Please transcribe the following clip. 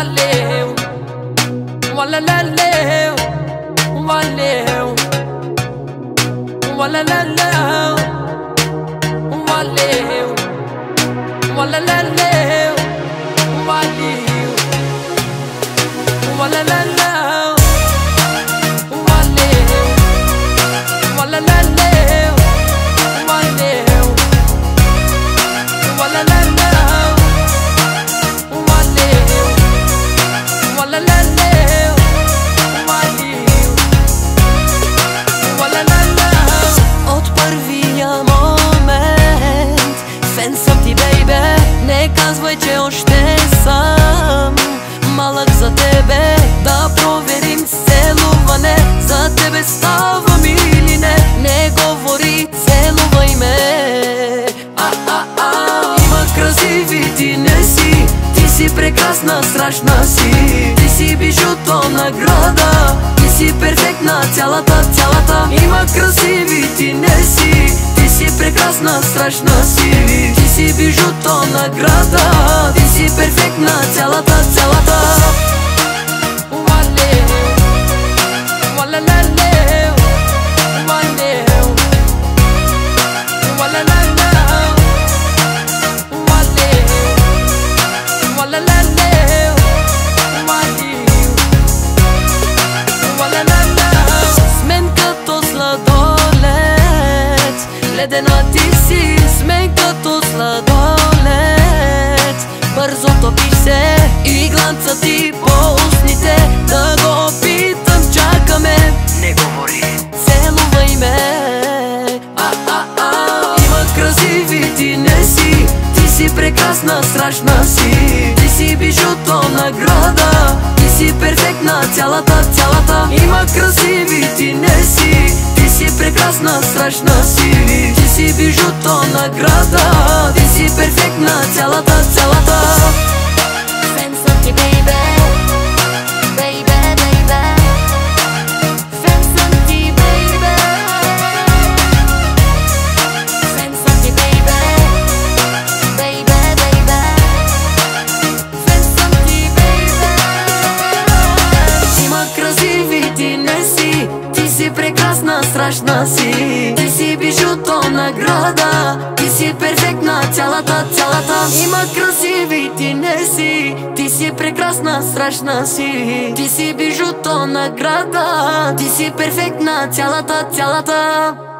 valeu, walaleu, valeu, walaleu, valeu, walaleu, valeu, walaleu, valeu, walaleu, valeu, walaleu, valeu, walaleu, valeu, walaleu. Od prvija moment fan sam ti baby, ne kazvaj če sam malak za tebe, da proverim celuvane, za tebe stavam ili ne, ne govori celuvaj me. Ima krasivi ti ne si, ti si prekrasna, strašna si, ti si bižuto nagrada, ti si perfektna, цялата. Има красиви ти не си, ти си прекрасна, страшна си, ти си бижуто награда, ти си перфектна, цялата. Ледена ти си, сме като сладолед, бързо топиш се и гланца ти по устните, да го опитам, чакаме, не говори, целувай ме. Има красиви ти не си, ти си прекрасна, страшна си, ти си бижуто награда, ти си перфектна, цялата. Има красиви ти не си, ти си прекрасна, страшна си, ти си бижуто награда, ти си перфектна, цялата. Фен съм ти, бейбе, бейбе, бейбе. Фен съм ти, бейбе. Фен съм ти, бейбе, бейбе, бейбе. Фен съм ти, бейбе. Има красиви ти не си, ти си прекрасна, страшна си, ти си бижуто награда, ти си перфектна, цялата. Има красиви ти не си, ти си прекрасна, страшна си, ти си бижуто награда, ти си перфектна, цялата.